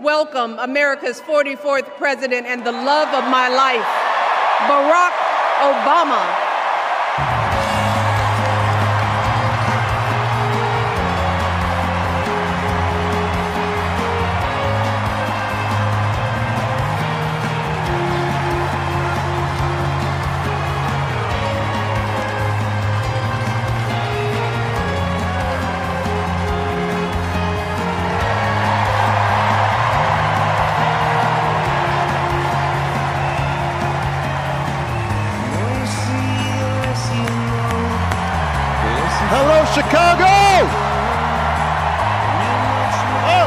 welcome America's 44th president and the love of my life, Barack Obama. Hello, Chicago! Oh.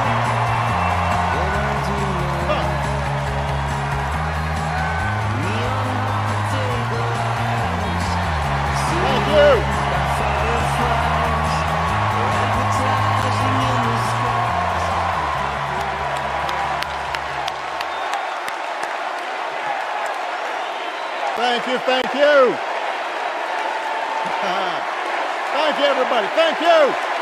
Thank you. Thank you, thank you. Thank you, everybody. Thank you.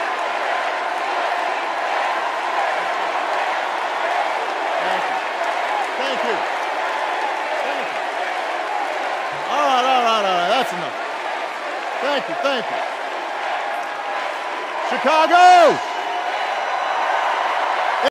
Thank you. Thank you. Thank you. All right. That's enough. Thank you. Chicago!